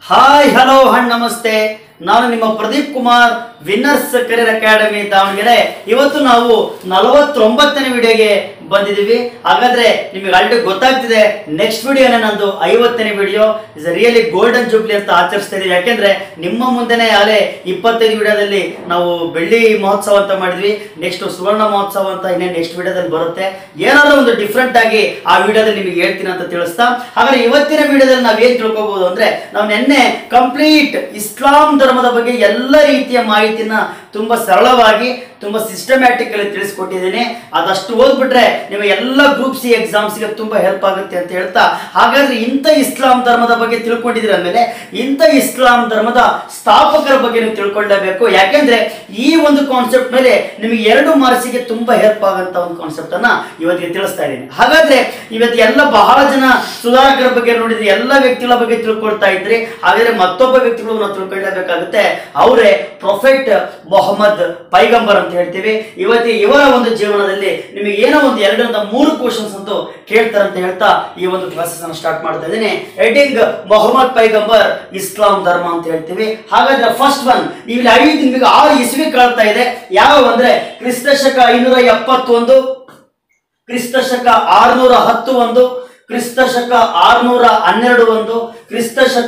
Hi hello ಹಣ್ಣು ನಮಸ್ತೆ. ನಾನು ನಿಮ್ಮ Pradeep Kumar, winners career academy Davanagere. ಇವತ್ತು ನಾವು 49ನೇ ವಿಡಿಯೋಗೆ ಬಂದಿದ್ದೀವಿ. ಹಾಗಾದ್ರೆ ನಿಮಗೆ ಆಲ್ರೆಡಿ ಗೊತ್ತಾಗ್ತಿದೆ, ನೆಕ್ಸ್ಟ್ ವಿಡಿಯೋನೇ ನಂದು 50ನೇ video. Is really golden jubilee ಅಂತ ಆಚರಿಸ್ತಾ ಇದೀವಿ. ಯಾಕೆಂದ್ರೆ ನಿಮ್ಮ ಮುಂದೆನೇ ಆಲೆ 25 ವಿಡಿಯೋದಲ್ಲಿ ನಾವು ಬೆಳ್ಳಿ ಮಹೋತ್ಸವ ಅಂತ ಮಾಡಿದ್ವಿ. ನೆಕ್ಸ್ಟ್ ಸುವರ್ಣ ಮಹೋತ್ಸವ ಅಂತ ಇನ್ನೇನು ನೆಕ್ಸ್ಟ್ ವಿಡಿಯೋದಲ್ಲಿ ಬರುತ್ತೆ. ಏನಾದ್ರೂ ಒಂದು ಡಿಫ್ರೆಂಟ್ ಆಗಿ ಆ ವಿಡಿಯೋದಲ್ಲಿ ನಿಮಗೆ ಹೇಳ್ತೀನಿ ಅಂತ ತಿಳಿಸ್ತಾ, ಹಾಗಾದ್ರೆ ಇವತ್ತಿನ ವಿಡಿಯೋದಲ್ಲಿ ನಾವು ಏನ್ ತಿಳ್ಕೊಬಹುದು ಅಂದ್ರೆ, ನಾವು ನಿನ್ನೆ ಕಂಪ್ಲೀಟ್ ಇಸ್ಲಾಂ ಧರ್ಮದ ಬಗ್ಗೆ ಎಲ್ಲ ರೀತಿಯ ಮಾಹಿತಿನ ತುಂಬಾ ಸರಳವಾಗಿ ತುಂಬಾ ಸಿಸ್ಟಮ್ಯಾಟಿಕಲಿ ತಿಳಿಸ್ಕೊಟ್ಟಿದ್ದೀನಿ. ಅದಷ್ಟು ಓದ್ಬಿಟ್ರೆ ನಿಮಗೆ ಎಲ್ಲ ಗ್ರೂಪ್ ಸಿ ಎಕ್ಸಾಮ್ಸ್ಗೆ ತುಂಬಾ ಹೆಲ್ಪ್ ಆಗುತ್ತೆ ಅಂತ ಹೇಳ್ತಾ, ಹಾಗಾದ್ರೆ ಇಂಥ ಇಸ್ಲಾಂ ಧರ್ಮದ ಬಗ್ಗೆ ತಿಳ್ಕೊಂಡಿದ್ರ ಮೇಲೆ ಇಂಥ ಇಸ್ಲಾಂ ಧರ್ಮದ ಸ್ಥಾಪಕರ ಬಗ್ಗೆ ನೀವು ತಿಳ್ಕೊಳ್ಳೇಬೇಕು. ಯಾಕೆಂದ್ರೆ ಈ ಒಂದು ಕಾನ್ಸೆಪ್ಟ್ ಮೇಲೆ ನಿಮಗೆ 2 ಮಾರ್ಕ್ಸಿಗೆ ತುಂಬಾ ಹೆಲ್ಪ್ ಆಗಂತ ಒಂದು ಕಾನ್ಸೆಪ್ಟ್ ಅನ್ನ ಇವತ್ತಿಗೆ ತಿಳಿಸ್ತಾ ಇದ್ದೀನಿ. ಹಾಗಾದ್ರೆ ಇವತ್ತು ಎಲ್ಲ ಬಹಳ ಜನ ಸುಧಾರಕರ ಬಗ್ಗೆ ನೋಡಿದ್ರಿ, ಎಲ್ಲ ವ್ಯಕ್ತಿಗಳ ಬಗ್ಗೆ ತಿಳ್ಕೊಳ್ತಾ ಇದ್ರಿ. ಹಾಗಾದ್ರೆ ಮತ್ತೊಬ್ಬ ವ್ಯಕ್ತಿಗಳು ನಾವು ತಿಳ್ಕೊಳ್ಳೇಬೇಕಾಗುತ್ತೆ. ಅವರೇ ಪ್ರೊಫೆಟ್ ಮೊಹಮ್ಮದ್ ಪೈಗಂಬರ್ ಅಂತ ಹೇಳ್ತೀವಿ. ಇವರ ಒಂದು ಜೀವನದಲ್ಲಿ ನಿಮಗೆ ಏನೋ ಒಂದು 2 3 ಕ್ವಶನ್ಸ್ ಅಂತೂ ಕೇಳ್ತಾರೆ ಅಂತ ಹೇಳ್ತಾ ಈ ಒಂದು ಕ್ಲಾಸಸ್ ಅನ್ನು ಸ್ಟಾರ್ಟ್ ಮಾಡ್ತಾ ಇದ್ದೀನಿ. ಹೆಡಿಂಗ್ ಮೊಹಮ್ಮದ್ ಪೈಗಂಬರ್ ಇಸ್ಲಾಂ ಧರ್ಮ ಅಂತ ಹೇಳ್ತೀವಿ. ಹಾಗಾದ್ರೆ ಫಸ್ಟ್ ಒನ್, ಇಲ್ಲಿ 6 ಇಸ್ವಿ ಕಾಳ್ತಾ ಇದೆ. ಯಾವ ಅಂದ್ರೆ ಕ್ರಿಸ್ತ ಶಕ 571, ಕ್ರಿಸ್ತ ಶಕ 610 ಒಂದು, ಕ್ರಿಸ್ತ ಶಕ 612 ಒಂದು, ಕ್ರಿಸ್ತ ಶಕ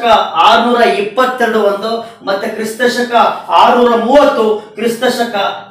622 ಒಂದು, ಮತ್ತೆ ಕ್ರಿಸ್ತ ಶಕ 630, ಕ್ರಿಸ್ತ ಶಕ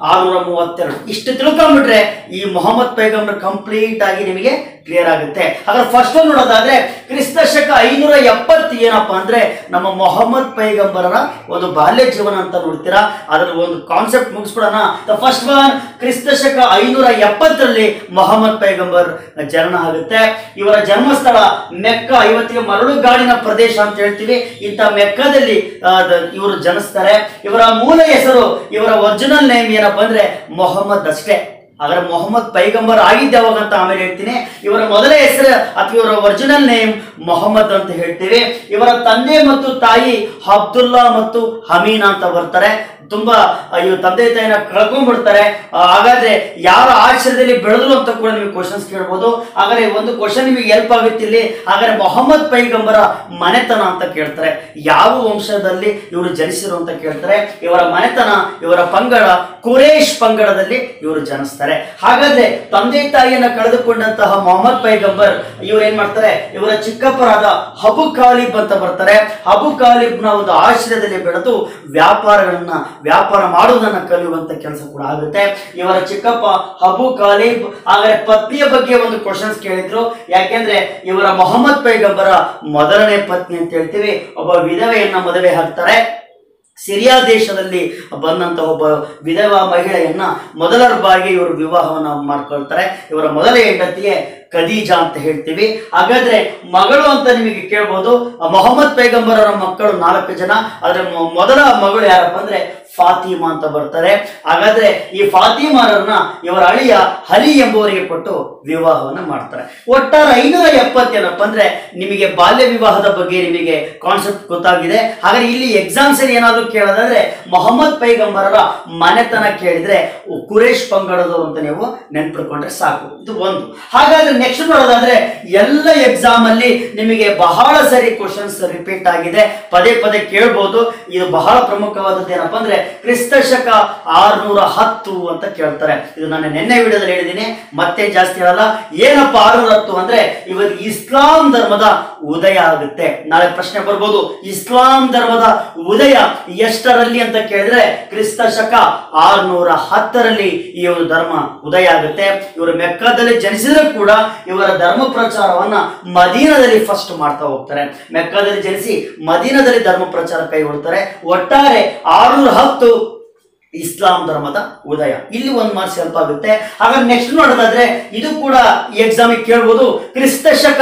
632. ಇಷ್ಟು ತಿಳ್ಕೊಂಡ್ಬಿಟ್ರೆ ಈ ಮೊಹಮ್ಮದ್ ಪೈಗಂಬರ್ ಕಂಪ್ಲೀಟ್ ಆಗಿ ನಿಮಗೆ ಕ್ಲಿಯರ್ ಆಗುತ್ತೆ. ಹಾಗಾದ್ರೆ ಫಸ್ಟ್ ಒನ್ ನೋಡೋದಾದ್ರೆ ಕ್ರಿಸ್ತ ಶಕ 570 ಏನಪ್ಪಾ ಅಂದ್ರೆ ನಮ್ಮ ಮೊಹಮ್ಮದ್ ಪೈಗಂಬರರ ಒಂದು ಬಾಲ್ಯ ಜೀವನ ಅಂತ ನೋಡ್ತೀರಾ. ಅದರ ಒಂದು ಕಾನ್ಸೆಪ್ಟ್ ಮುಗಿಸ್ಬಿಡೋಣ. ಫಸ್ಟ್ ಒನ್, ಕ್ರಿಸ್ತ ಶಕ 570ರಲ್ಲಿ ಮೊಹಮ್ಮದ್ ಪೈಗಂಬರ್ ಜನನ ಆಗುತ್ತೆ. ಇವರ ಜನ್ಮಸ್ಥಳ ಮೆಕ್ಕ, ಇವತ್ತಿಗೆ ಮರಳುಗಾಡಿನ ಪ್ರದೇಶ ಅಂತ ಹೇಳ್ತೀವಿ. ಇಂಥ ಮೆಕ್ಕದಲ್ಲಿ ಇವರು ಜನಿಸ್ತಾರೆ. ಇವರ ಮೂಲ ಹೆಸರು, ಇವರ ಒರಿಜಿನಲ್ ನೇಮ್ ಏನಪ್ಪಾ ಅಂದ್ರೆ ಮೊಹಮ್ಮದ್ ಅಷ್ಟೇ. ಹಾಗಾದ್ರೆ ಮೊಹಮ್ಮದ್ ಪೈಗಂಬರ್ ಆಗಿದ್ದೆ ಯಾವಾಗ ಅಂತ ಆಮೇಲೆ ಹೇಳ್ತೀನಿ. ಇವರ ಮೊದಲ ಹೆಸರು ಅಥವಾ ಇವರ ಒರಿಜಿನಲ್ ನೇಮ್ ಮೊಹಮ್ಮದ್ ಅಂತ ಹೇಳ್ತೀವಿ. ಇವರ ತಂದೆ ಮತ್ತು ತಾಯಿ ಅಬ್ದುಲ್ಲಾ ಮತ್ತು ಹಮೀನಾ ಅಂತ ಬರ್ತಾರೆ. ತುಂಬಾ ಇವ್ರ ತಂದೆ ತಾಯಿನ ಕಳ್ಕೊಂಡ್ಬಿಡ್ತಾರೆ. ಹಾಗಾದ್ರೆ ಯಾರ ಆಶ್ರಯದಲ್ಲಿ ಬೆಳೆದ್ರು ಅಂತ ಕೂಡ ನಿಮಗೆ ಕ್ವಶನ್ಸ್ ಕೇಳ್ಬೋದು. ಹಾಗಾದ್ರೆ ಒಂದು ಕ್ವಶನ್ ನಿಮಗೆ ಹೆಲ್ಪ್ ಆಗುತ್ತೆ ಇಲ್ಲಿ. ಹಾಗಾದ್ರೆ ಮೊಹಮ್ಮದ್ ಪೈಗಂಬರ ಮನೆತನ ಅಂತ ಕೇಳ್ತಾರೆ. ಯಾವ ವಂಶದಲ್ಲಿ ಇವರು ಜನಿಸಿರು ಅಂತ ಕೇಳ್ತಾರೆ. ಇವರ ಮನೆತನ, ಇವರ ಪಂಗಡ ಕುರೇಶ್ ಪಂಗಡದಲ್ಲಿ ಇವರು ಜನಿಸ್ತಾರೆ. ಹಾಗಾದ್ರೆ ತಂದೆ ತಾಯಿಯನ್ನ ಕಳೆದುಕೊಂಡಂತಹ ಮೊಹಮ್ಮದ್ ಪೈಗಂಬರ್ ಇವ್ರು ಏನ್ ಮಾಡ್ತಾರೆ, ಇವರ ಚಿಕ್ಕಪ್ಪರಾದ ಅಬು ಕಾಲಿಬ್ ಅಂತ ಬರ್ತಾರೆ. ಅಬು ಕಾಲಿಬ್ನ ಒಂದು ಆಶ್ರಯದಲ್ಲಿ ಬೆಳೆದು ವ್ಯಾಪಾರ ಮಾಡುವುದನ್ನು ಕಲಿಯುವಂತ ಕೆಲಸ ಕೂಡ ಆಗುತ್ತೆ. ಇವರ ಚಿಕ್ಕಪ್ಪ ಅಬು ಕಾಲಿಬ್ ಹಾಗಾದ್ರೆ ಪತ್ನಿಯ ಬಗ್ಗೆ ಒಂದು ಕ್ವಶನ್ಸ್ ಕೇಳಿದ್ರು. ಯಾಕೆಂದ್ರೆ ಇವರ ಮೊಹಮ್ಮದ್ ಪೈಗಂಬರ ಮೊದಲನೇ ಪತ್ನಿ ಅಂತ ಹೇಳ್ತೀವಿ. ಒಬ್ಬ ವಿಧವೆಯನ್ನ ಮದುವೆ ಆಗ್ತಾರೆ. ಸಿರಿಯಾ ದೇಶದಲ್ಲಿ ಬಂದಂತ ಒಬ್ಬ ವಿಧವಾ ಮಹಿಳೆಯನ್ನ ಮೊದಲ ಬಾರಿಗೆ ಇವರು ವಿವಾಹವನ್ನ ಮಾಡ್ಕೊಳ್ತಾರೆ. ಇವರ ಮೊದಲ ಹೆಂಡತಿಗೆ ಖದೀಜಾ ಅಂತ ಹೇಳ್ತೀವಿ. ಹಾಗಾದ್ರೆ ಮಗಳು ಅಂತ ನಿಮಗೆ ಕೇಳ್ಬೋದು. ಮೊಹಮ್ಮದ್ ಪೈಗಂಬರರ ಮಕ್ಕಳು 4 ಜನ. ಆದ್ರೆ ಮೊದಲ ಮಗಳು ಯಾರಪ್ಪ ಅಂದ್ರೆ ಫಾತಿಮಾ ಅಂತ ಬರ್ತಾರೆ. ಹಾಗಾದ್ರೆ ಈ ಫಾತಿಮಾರನ್ನ ಇವರ ಅಳಿಯ ಅಲಿ ಎಂಬುವರಿಗೆ ಕೊಟ್ಟು ವಿವಾಹವನ್ನ ಮಾಡ್ತಾರೆ. ಒಟ್ಟಾರೆ 570 ಏನಪ್ಪ ಅಂದ್ರೆ ನಿಮಗೆ ಬಾಲ್ಯ ವಿವಾಹದ ಬಗ್ಗೆ ನಿಮಗೆ ಕಾನ್ಸೆಪ್ಟ್ ಗೊತ್ತಾಗಿದೆ. ಹಾಗಾದ್ರೆ ಇಲ್ಲಿ ಎಕ್ಸಾಮ್ಸ್ ಅಲ್ಲಿ ಏನಾದ್ರು ಕೇಳೋದಾದ್ರೆ ಮೊಹಮ್ಮದ್ ಪೈಗಂಬರರ ಮನೆತನ ಕೇಳಿದ್ರೆ ಕುರೇಶ್ ಪಂಗಡದವರು ಅಂತ ನೀವು ನೆನ್ಪಿಟ್ಕೊಂಡ್ರೆ ಸಾಕು. ಇದು ಒಂದು. ಹಾಗಾದ್ರೆ ನೆಕ್ಸ್ಟ್ ನೋಡೋದಾದ್ರೆ ಎಲ್ಲ ಎಕ್ಸಾಮ್ ಅಲ್ಲಿ ನಿಮಗೆ ಬಹಳ ಸರಿ ಕ್ವಶನ್ಸ್ ರಿಪೀಟ್ ಆಗಿದೆ, ಪದೇ ಪದೇ ಕೇಳ್ಬೋದು. ಇದು ಬಹಳ ಪ್ರಮುಖವಾದದ್ದು ಏನಪ್ಪಾ ಅಂದ್ರೆ ಕ್ರಿಸ್ತ ಶಕ 610 ಅಂತ ಕೇಳ್ತಾರೆ. ಇದು ನಾನು ನಿನ್ನೆ ವಿಡಿಯೋದಲ್ಲಿ ಹೇಳಿದ್ದೀನಿ, ಮತ್ತೆ ಜಾಸ್ತಿ ಹೇಳಲ್ಲ. ಏನಪ್ಪ 610 ಅಂದ್ರೆ ಇವತ್ತು ಇಸ್ಲಾಂ ಧರ್ಮದ ಉದಯ ಆಗುತ್ತೆ. ನಾಳೆ ಪ್ರಶ್ನೆ ಬರ್ಬೋದು, ಇಸ್ಲಾಂ ಧರ್ಮದ ಉದಯ ಎಷ್ಟರಲ್ಲಿ ಅಂತ ಕೇಳಿದ್ರೆ ಕ್ರಿಸ್ತ ಶಕ 610ರಲ್ಲಿ ಈ ಒಂದು ಧರ್ಮ ಉದಯ ಆಗುತ್ತೆ. ಇವರು ಮೆಕ್ಕಾದಲ್ಲಿ ಜನಿಸಿದ್ರು ಕೂಡ ಇವರ ಧರ್ಮ ಪ್ರಚಾರವನ್ನ ಮದೀನದಲ್ಲಿ ಫಸ್ಟ್ ಮಾಡ್ತಾ ಹೋಗ್ತಾರೆ. ಮೆಕ್ಕಾದಲ್ಲಿ ಜನಿಸಿ ಮದೀನದಲ್ಲಿ ಧರ್ಮ ಪ್ರಚಾರ ಕೈಗೊಳ್ತಾರೆ. ಒಟ್ಟಾರೆ 610 ಇಸ್ಲಾಂ ಧರ್ಮದ ಉದಯ. ಇಲ್ಲಿ 1 ಮಾರ್ಕ್ಸ್ ಹೆಲ್ಪ್ ಆಗುತ್ತೆ. ಹಾಗಾದ್ರೆ ನೆಕ್ಸ್ಟ್ ನೋಡೋದಾದ್ರೆ ಇದು ಕೂಡ ಈ ಎಕ್ಸಾಮ್ ಕೇಳ್ಬೋದು. ಕ್ರಿಸ್ತ ಶಕ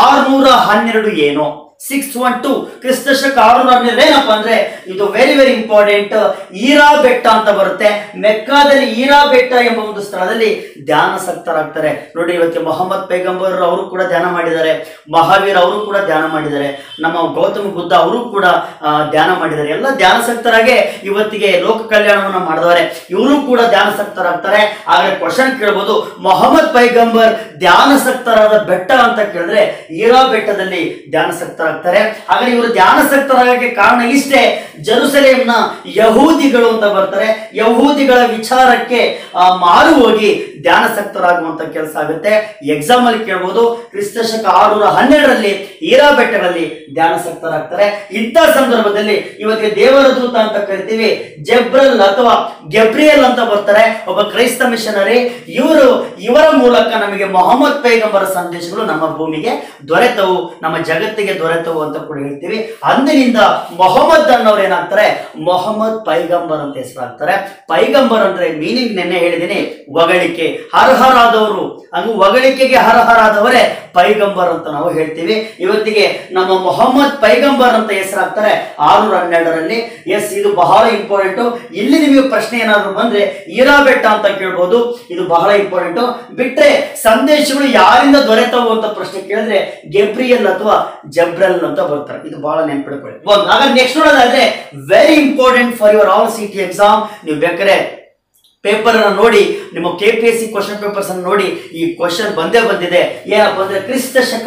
612 ಏನು? 612 ಕ್ರಿಸ್ತ ಶಕ 612 ಏನಪ್ಪಾ ಅಂದ್ರೆ ಇದು ವೆರಿ ವೆರಿ ಇಂಪಾರ್ಟೆಂಟ್. ಈರಾ ಬೆಟ್ಟ ಅಂತ ಬರುತ್ತೆ. ಮೆಕ್ಕಾದಲ್ಲಿ ಈರಾ ಬೆಟ್ಟ ಎಂಬ ಒಂದು ಸ್ಥಳದಲ್ಲಿ ಧ್ಯಾನಸಕ್ತರಾಗ್ತಾರೆ. ನೋಡಿ, ಇವತ್ತು ಮೊಹಮ್ಮದ್ ಪೈಗಂಬರ್ ಅವರು ಕೂಡ ಧ್ಯಾನ ಮಾಡಿದ್ದಾರೆ, ಮಹಾವೀರ್ ಅವರು ಕೂಡ ಧ್ಯಾನ ಮಾಡಿದ್ದಾರೆ, ನಮ್ಮ ಗೌತಮ ಬುದ್ಧ ಅವರು ಕೂಡ ಧ್ಯಾನ ಮಾಡಿದ್ದಾರೆ. ಎಲ್ಲ ಧ್ಯಾನಸಕ್ತರಾಗೆ ಇವತ್ತಿಗೆ ಲೋಕ ಕಲ್ಯಾಣವನ್ನ ಮಾಡಿದವರು. ಇವರು ಕೂಡ ಧ್ಯಾನಸಕ್ತರಾಗ್ತಾರೆ. ಆದ್ರೆ ಕ್ವಶನ್ ಕೇಳಬಹುದು, ಮೊಹಮ್ಮದ್ ಪೈಗಂಬರ್ ಧ್ಯಾನಸಕ್ತರಾದ ಬೆಟ್ಟ ಅಂತ ಕೇಳಿದ್ರೆ ಈರಾ ಬೆಟ್ಟದಲ್ಲಿ ಧ್ಯಾನಸಕ್ತರ ಧ್ಯಾನಾಸಕ್ತರಾಗ್ತಾರೆ. ಹಾಗಾದ್ರೆ ಇವರು ಧ್ಯಾನಾಸಕ್ತರಾಗಕ್ಕೆ ಕಾರಣ ಇಷ್ಟೇ, ಜೆರುಸಲೇಮ್ನ ಯಹೂದಿಗಳು ಅಂತ ಬರ್ತಾರೆ, ಯಹೂದಿಗಳ ವಿಚಾರಕ್ಕೆ ಮಾರು ಹೋಗಿ ಧ್ಯಾನಾಸಕ್ತರಾಗುವಂತ ಕೆಲಸ ಆಗುತ್ತೆ. ಎಕ್ಸಾಮ್ ಅಲ್ಲಿ ಕೇಳಬಹುದು, ಕ್ರಿಸ್ತಶಕ 612ರಲ್ಲಿ ಹೀರಾ ಬೆಟ್ಟಗಳಲ್ಲಿ ಧ್ಯಾನಾಸಕ್ತರಾಗ್ತಾರೆ. ಇಂಥ ಸಂದರ್ಭದಲ್ಲಿ ಇವತ್ತಿಗೆ ದೇವರ ದೂತ ಅಂತ ಕರಿತೀವಿ, ಜೆಬ್ರಲ್ ಅಥವಾ ಗೆಬ್ರಿಯಲ್ ಅಂತ ಬರ್ತಾರೆ, ಒಬ್ಬ ಕ್ರೈಸ್ತ ಮಿಷನರಿ. ಇವರ ಮೂಲಕ ನಮಗೆ ಮೊಹಮ್ಮದ್ ಪೈಗಂಬರ ಸಂದೇಶಗಳು ನಮ್ಮ ಭೂಮಿಗೆ ದೊರೆತವು, ನಮ್ಮ ಜಗತ್ತಿಗೆ ದೊರೆತವು ಅಂತ ಕೂಡ ಹೇಳ್ತೀವಿ. ಅಂದಿನಿಂದ ಮೊಹಮ್ಮದ್ ಅನ್ನೋರು ಏನಾಗ್ತಾರೆ, ಮೊಹಮ್ಮದ್ ಪೈಗಂಬರ್ ಅಂತ ಹೆಸರಾಗ್ತಾರೆ. ಪೈಗಂಬರ್ ಅಂದ್ರೆ ಮೀನಿಂಗ್ ನೆನ್ನೆ ಹೇಳಿದೀನಿ, ಹೊಗಳಿಕೆ, ಅರ್ಹರಾದವರು, ಹಂಗ ಹೊಗಳಿಕೆಗೆ ಅರ್ಹರಾದವರೇ ಪೈಗಂಬರ್ ಅಂತ ನಾವು ಹೇಳ್ತೀವಿ. ಇವತ್ತಿಗೆ ನಮ್ಮ ಮೊಹಮ್ಮದ್ ಪೈಗಂಬರ್ ಅಂತ ಹೆಸರಾಗ್ತಾರೆ 612ರಲ್ಲಿ. ಎಸ್, ಇದು ಬಹಳ ಇಂಪಾರ್ಟೆಂಟ್. ಇಲ್ಲಿ ನಿಮಗೆ ಪ್ರಶ್ನೆ ಏನಾದ್ರು ಬಂದ್ರೆ ಹೀರಾ ಬೆಟ್ಟ ಅಂತ ಕೇಳ್ಬೋದು, ಇದು ಬಹಳ ಇಂಪಾರ್ಟೆಂಟ್. ಬಿಟ್ರೆ ಸಂದೇಶಗಳು ಯಾರಿಂದ ದೊರೆತವು ಅಂತ ಪ್ರಶ್ನೆ ಕೇಳಿದ್ರೆ ಗೆಬ್ರಿಯಲ್ ಅಥವಾ ಜಬ್ರಲ್ ಅಂತ ಬರ್ತಾರೆ. ಇದು ಬಹಳ ನೆನ್ಪಿಡ್ಕೊಳ್ಳಿ. ಹಾಗಾದ್ರೆ ನೆಕ್ಸ್ಟ್ ನೋಡೋದಾದ್ರೆ very important for your all city exam. ನೀವು ಬೇಕಾದ್ರೆ ಪೇಪರ್ ಅನ್ನು ನೋಡಿ, ನಿಮ್ಮ KPSC ಕ್ವಶನ್ ಪೇಪರ್ಸ್ ಅನ್ನು ನೋಡಿ, ಈ ಕ್ವಶನ್ ಬಂದಿದೆ. ಏನಪ್ಪಾ ಅಂದ್ರೆ ಕ್ರಿಸ್ತಶಕ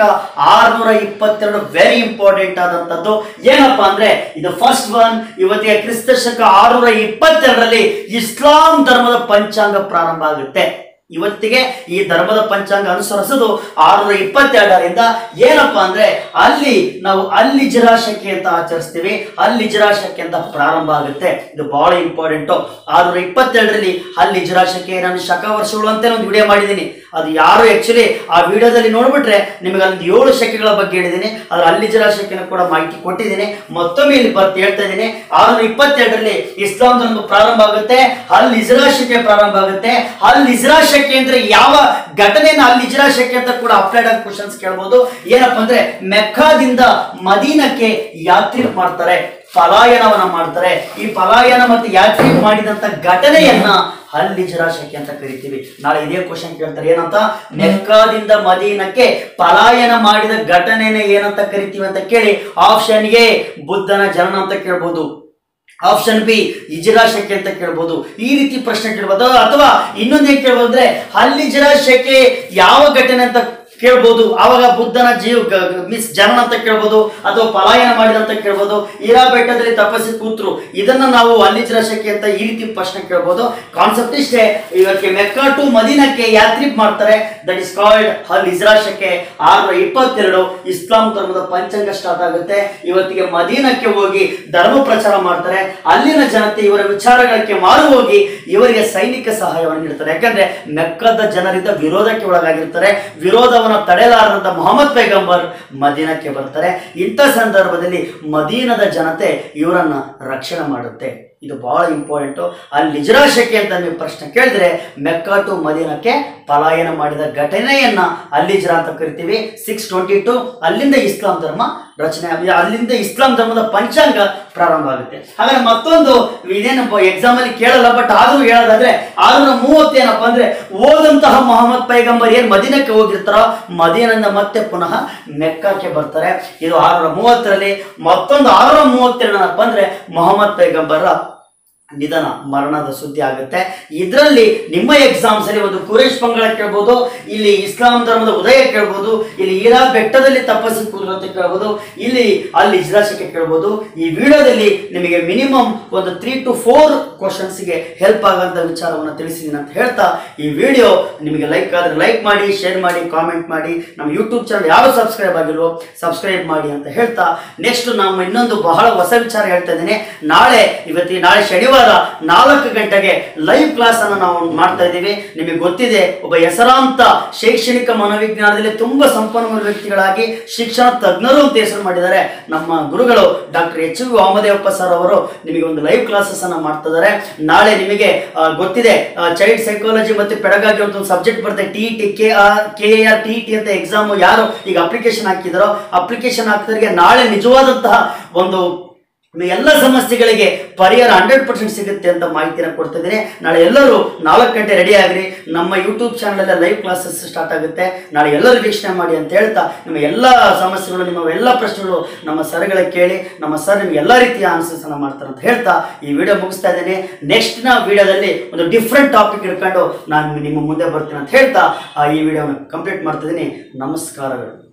622 ವೆರಿ ಇಂಪಾರ್ಟೆಂಟ್ ಆದಂತದ್ದು. ಏನಪ್ಪಾ ಅಂದ್ರೆ ಇದು ಫಸ್ಟ್ ಒನ್. ಇವತ್ತಿಗೆ ಕ್ರಿಸ್ತಶಕ 622ರಲ್ಲಿ ಇಸ್ಲಾಂ ಧರ್ಮದ ಪಂಚಾಂಗ ಪ್ರಾರಂಭ ಆಗುತ್ತೆ. ಇವತ್ತಿಗೆ ಈ ಧರ್ಮದ ಪಂಚಾಂಗ ಅನುಸರಿಸೋದು 622ರಿಂದ. ಏನಪ್ಪಾ ಅಂದ್ರೆ ಅಲ್ಲಿ ನಾವು ಅಲ್ ಹಿಜ್ರಾ ಶಕೆ ಅಂತ ಆಚರಿಸ್ತೀವಿ, ಅಲ್ ಹಿಜ್ರಾ ಶಕೆ ಅಂತ ಪ್ರಾರಂಭ ಆಗುತ್ತೆ. ಇದು ಬಹಳ ಇಂಪಾರ್ಟೆಂಟ್. 622ರಲ್ಲಿ ಅಲ್ ಹಿಜ್ರಾ ಶಕೆ, ನಾನು ಶಕ ವರ್ಷಗಳು ಅಂತ ಒಂದು ವಿಡಿಯೋ ಮಾಡಿದ್ದೀನಿ. ಅದು ಯಾರು ಆಕ್ಚುಲಿ ಆ ವಿಡಿಯೋದಲ್ಲಿ ನೋಡ್ಬಿಟ್ರೆ ನಿಮಗೆ ಅಲ್ಲಿ 7 ಶಕೆಗಳ ಬಗ್ಗೆ ಹೇಳಿದ್ದೀನಿ. ಅದ್ರ ಅಲ್ ಹಿಜ್ರಾ ಶಕೆನ ಕೂಡ ಮಾಹಿತಿ ಕೊಟ್ಟಿದ್ದೀನಿ. ಮತ್ತೊಮ್ಮೆ ಇಲ್ಲಿ ಹೇಳ್ತಾ ಇದ್ದೀನಿ, 622ರಲ್ಲಿ ಇಸ್ಲಾಂ ಧರ್ಮ ಪ್ರಾರಂಭ ಆಗುತ್ತೆ, ಅಲ್ ಹಿಜ್ರಾ ಶಕೆ ಪ್ರಾರಂಭ ಆಗುತ್ತೆ. ಅಲ್ ಹಿಜ್ರಾ ಶಕೆ ಅಂದ್ರೆ ಯಾವ ಘಟನೆಯನ್ನು ಅಲ್ ಹಿಜ್ರಾ ಶಕೆ ಅಂತ ಕೂಡ ಅಪ್ಲೈಡ್ ಆಗಿ ಕ್ವಶನ್ಸ್ ಕೇಳಬಹುದು. ಏನಪ್ಪಾ ಅಂದ್ರೆ ಮೆಕ್ಕಾದಿಂದ ಮದೀನಕ್ಕೆ ಯಾತ್ರೆ ಮಾಡ್ತಾರೆ, ಪಲಾಯನವನ್ನ ಮಾಡ್ತಾರೆ. ಈ ಪಲಾಯನ ಮತ್ತು ಯಾತ್ರೆ ಮಾಡಿದಂತ ಘಟನೆಯನ್ನ ಅಲ್ ಹಿಜ್ರಾ ಶಕೆ ಅಂತ ಕರಿತೀವಿ. ನಾಳೆ ಇದೇ ಕ್ವಶನ್ ಕೇಳ್ತಾರೆ, ಏನಂತ, ಮೆಕ್ಕಾದಿಂದ ಮದೀನಕ್ಕೆ ಪಲಾಯನ ಮಾಡಿದ ಘಟನೆನ ಏನಂತ ಕರಿತೀವಿ ಅಂತ ಕೇಳಿ ಆಪ್ಷನ್ ಎ ಬುದ್ಧನ ಜನನ ಅಂತ ಕೇಳ್ಬೋದು, ಆಪ್ಷನ್ ಬಿ ಹಿಜ್ರಾ ಶಕೆ ಅಂತ ಕೇಳ್ಬೋದು. ಈ ರೀತಿ ಪ್ರಶ್ನೆ ಕೇಳ್ಬೋದು. ಅಥವಾ ಇನ್ನೊಂದೇನ್ ಕೇಳ್ಬೋದು ಅಂದ್ರೆ ಅಲ್ ಹಿಜ್ರಾ ಶಕೆ ಯಾವ ಘಟನೆ ಅಂತ ಕೇಳ್ಬೋದು. ಆವಾಗ ಬುದ್ಧನ ಜನನ ಅಂತ ಕೇಳ್ಬೋದು, ಅಥವಾ ಪಲಾಯನ ಮಾಡಿದಂತ ಕೇಳ್ಬೋದು. ಹೀರಾ ಬೆಟ್ಟದಲ್ಲಿ ತಪಸ್ಸಿ ಕೂತ್ರು, ಇದನ್ನ ನಾವು ಅಲ್ ಹಿಜ್ರಾ ಶಕೆ ಅಂತ ಈ ರೀತಿ ಪ್ರಶ್ನೆ ಕೇಳ್ಬೋದು. ಕಾನ್ಸೆಪ್ಟ್ ಇಷ್ಟೇ. ಇವಕ್ಕೆ ಮೆಕ್ಕಾ ಟು ಮದೀನಕ್ಕೆ ಯಾತ್ರೆ ಮಾಡ್ತಾರೆ, ದಟ್ ಇಸ್ ಕಾಲ್ಡ್ ಅಲ್ ಹಿಜ್ರಾ ಶಕೆ. 622 ಇಸ್ಲಾಂ ಧರ್ಮದ ಪಂಚಾಂಗ ಸ್ಟಾರ್ಟ್ ಆಗುತ್ತೆ. ಇವತ್ತಿಗೆ ಮದೀನಕ್ಕೆ ಹೋಗಿ ಧರ್ಮ ಪ್ರಚಾರ ಮಾಡ್ತಾರೆ. ಅಲ್ಲಿನ ಜನತೆ ಇವರ ವಿಚಾರಗಳಿಗೆ ಮಾರು ಹೋಗಿ ಇವರಿಗೆ ಸೈನಿಕ ಸಹಾಯವನ್ನು ನೀಡ್ತಾರೆ. ಯಾಕಂದ್ರೆ ಮೆಕ್ಕದ ಜನರಿಂದ ವಿರೋಧಕ್ಕೆ ಒಳಗಾಗಿರ್ತಾರೆ. ವಿರೋಧವನ್ನು ತಡೆಲಾರದಂತ ಮೊಹಮ್ಮದ್ ಪೈಗಂಬರ್ ಮದೀನಕ್ಕೆ ಬರ್ತಾರೆ. ಇಂಥ ಸಂದರ್ಭದಲ್ಲಿ ಮದೀನದ ಜನತೆ ಇವರನ್ನ ರಕ್ಷಣೆ ಮಾಡುತ್ತೆ. ಇದು ಬಹಳ ಇಂಪಾರ್ಟೆಂಟ್. ಅಲ್ ಹಿಜ್ರಾ ಶಕೆ ಅಂತ ನೀವು ಪ್ರಶ್ನೆ ಕೇಳಿದ್ರೆ ಮೆಕ್ಕಾ ಟು ಮದೀನಕ್ಕೆ ಪಲಾಯನ ಮಾಡಿದ ಘಟನೆಯನ್ನ ಅಲ್ ಹಿಜ್ರಾ ಅಂತ ಕರಿತೀವಿ. 622 ಅಲ್ಲಿಂದ ಇಸ್ಲಾಂ ಧರ್ಮ ರಚನೆ, ಅಲ್ಲಿಂದ ಇಸ್ಲಾಂ ಧರ್ಮದ ಪಂಚಾಂಗ ಪ್ರಾರಂಭ ಆಗುತ್ತೆ. ಹಾಗಾದ್ರೆ ಮತ್ತೊಂದು ಇದೇನಪ್ಪ ಎಕ್ಸಾಮ್ ಅಲ್ಲಿ ಕೇಳಲ್ಲ, ಬಟ್ ಆದ್ರೂ ಹೇಳೋದಾದ್ರೆ 630 ಏನಪ್ಪಾ ಅಂದ್ರೆ ಓದಂತಹ ಮೊಹಮ್ಮದ್ ಪೈಗಂಬರ್ ಏನ್ ಮದೀನಕ್ಕೆ ಹೋಗಿರ್ತಾರೋ ಮದೀನದಿಂದ ಮತ್ತೆ ಪುನಃ ಮೆಕ್ಕಾಕ್ಕೆ ಬರ್ತಾರೆ. ಇದು 630ರಲ್ಲಿ. ಮತ್ತೊಂದು 632 ಏನಪ್ಪಾ ಅಂದ್ರೆ ಮೊಹಮ್ಮದ್ ಪೈಗಂಬರ ನಿಧನ, ಮರಣದ ಸುದ್ದಿ ಆಗುತ್ತೆ. ಇದರಲ್ಲಿ ನಿಮ್ಮ ಎಕ್ಸಾಮ್ಸ್ ಅಲ್ಲಿ ಒಂದು ಕುರೇಶ್ ಪಂಗಳ ಕೇಳ್ಬೋದು, ಇಲ್ಲಿ ಇಸ್ಲಾಂ ಧರ್ಮದ ಉದಯ ಕೇಳ್ಬೋದು, ಇಲ್ಲಿ ಹೀರಾ ಬೆಟ್ಟದಲ್ಲಿ ತಪಸ್ಸಿ ಕೂದ್ರು ಅಂತ ಕೇಳ್ಬೋದು, ಇಲ್ಲಿ ಅಲ್ ಹಿಜ್ರಾ ಶಕೆ ಕೇಳ್ಬೋದು. ಈ ವಿಡಿಯೋದಲ್ಲಿ ನಿಮಗೆ ಮಿನಿಮಮ್ ಒಂದು 3 to 4 ಕ್ವಶನ್ಸ್ಗೆ ಹೆಲ್ಪ್ ಆಗೋಂಥ ವಿಚಾರವನ್ನು ತಿಳಿಸಿದ್ದೀನಿ ಅಂತ ಹೇಳ್ತಾ, ಈ ವಿಡಿಯೋ ನಿಮಗೆ ಲೈಕ್ ಆದರೆ ಲೈಕ್ ಮಾಡಿ, ಶೇರ್ ಮಾಡಿ, ಕಾಮೆಂಟ್ ಮಾಡಿ. ನಮ್ಮ ಯೂಟ್ಯೂಬ್ ಚಾನಲ್ ಯಾರು ಸಬ್ಸ್ಕ್ರೈಬ್ ಆಗಿಲ್ವೋ ಸಬ್ಸ್ಕ್ರೈಬ್ ಮಾಡಿ ಅಂತ ಹೇಳ್ತಾ, ನೆಕ್ಸ್ಟ್ ನಾವು ಇನ್ನೊಂದು ಬಹಳ ಹೊಸ ವಿಚಾರ ಹೇಳ್ತಾ ಇದ್ದೀನಿ. ನಾಳೆ ಶನಿವಾರ 4 ಗಂಟೆಗೆ ಲೈವ್ ಕ್ಲಾಸ್ ಅನ್ನು ನಾವು ಮಾಡ್ತಾ ಇದ್ದೀವಿ. ನಿಮಗೆ ಗೊತ್ತಿದೆ, ಒಬ್ಬ ಹೆಸರಾಂತ ಶೈಕ್ಷಣಿಕ ಮನೋವಿಜ್ಞಾನದಲ್ಲಿ ತುಂಬಾ ಸಂಪನ್ಮೂಲ ವ್ಯಕ್ತಿಗಳಾಗಿ ಶಿಕ್ಷಣ ತಜ್ಞರು ಅಂತ ಹೆಸರು ಮಾಡಿದ್ದಾರೆ ನಮ್ಮ ಗುರುಗಳು ಡಾಕ್ಟರ್ HV ವಾಮದೇವಪ್ಪ ಸರ್ ಅವರು ನಿಮಗೆ ಒಂದು ಲೈವ್ ಕ್ಲಾಸಸ್ ಅನ್ನ ಮಾಡ್ತಾ ಇದ್ದಾರೆ. ನಾಳೆ ನಿಮಗೆ ಗೊತ್ತಿದೆ ಚೈಲ್ಡ್ ಸೈಕಾಲಜಿ ಮತ್ತು ಪೆಡಗಾಗಿ ಅಂತ ಒಂದು ಸಬ್ಜೆಕ್ಟ್ ಬರುತ್ತೆ, TET KAR TET ಅಂತ ಎಕ್ಸಾಮ್. ಯಾರು ಈಗ ಅಪ್ಲಿಕೇಶನ್ ಹಾಕಿದಾರೋ ಅಪ್ಲಿಕೇಶನ್ ಹಾಕಿದವರಿಗೆ ನಾಳೆ ನಿಜವಾದಂತಹ ಒಂದು ಎಲ್ಲ ಸಮಸ್ಯೆಗಳಿಗೆ ಪರಿಹಾರ 100% ಸಿಗುತ್ತೆ ಅಂತ ಮಾಹಿತಿನ ಕೊಡ್ತಾ ಇದ್ದೀನಿ. ನಾಳೆ ಎಲ್ಲರೂ 4 ಗಂಟೆ ರೆಡಿ ಆಗ್ರಿ. ನಮ್ಮ YouTube channel live classes start ಆಗುತ್ತೆ. ನಾಳೆ ಎಲ್ಲರೂ ವೀಕ್ಷಣೆ ಮಾಡಿ ಅಂತ ಹೇಳ್ತಾ, ನಿಮ್ಮ ಎಲ್ಲ ಸಮಸ್ಯೆಗಳು, ನಿಮ್ಮ ಎಲ್ಲ ಪ್ರಶ್ನೆಗಳು ನಮ್ಮ ಸರ್ಗಳಿಗೆ ಕೇಳಿ, ನಮ್ಮ ಸರ್ ನಿಮ್ಗೆ ಎಲ್ಲ ರೀತಿಯ ಆನ್ಸರ್ಸ್ ಅನ್ನ ಮಾಡ್ತಾರೆ ಅಂತ ಹೇಳ್ತಾ ಈ ವಿಡಿಯೋ ಮುಗಿಸ್ತಾ ಇದ್ದೇನೆ. ನೆಕ್ಸ್ಟ್ ವಿಡಿಯೋದಲ್ಲಿ ಒಂದು ಡಿಫ್ರೆಂಟ್ ಟಾಪಿಕ್ ಇಟ್ಕೊಂಡು ನಾನು ನಿಮ್ಮ ಮುಂದೆ ಬರ್ತೀನಿ ಅಂತ ಹೇಳ್ತಾ ಈ ವಿಡಿಯೋನ ಕಂಪ್ಲೀಟ್ ಮಾಡ್ತಾ ಇದ್ದೀನಿ. ನಮಸ್ಕಾರಗಳು.